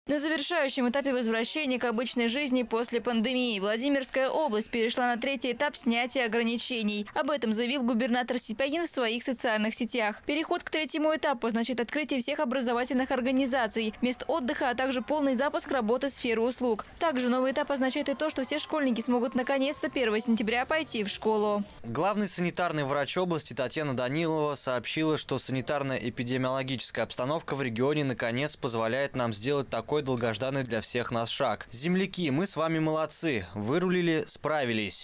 На завершающем этапе возвращения к обычной жизни после пандемии Владимирская область перешла на третий этап снятия ограничений. Об этом заявил губернатор Сипягин в своих социальных сетях. Переход к третьему этапу означает открытие всех образовательных организаций, мест отдыха, а также полный запуск работы сферы услуг. Также новый этап означает и то, что все школьники смогут наконец-то 1 сентября пойти в школу. Главный санитарный врач области Татьяна Данилова сообщила, что санитарно-эпидемиологическая обстановка в регионе наконец позволяет нам сделать такой долгожданный для всех нас шаг. Земляки, мы с вами молодцы. Вырулили, справились.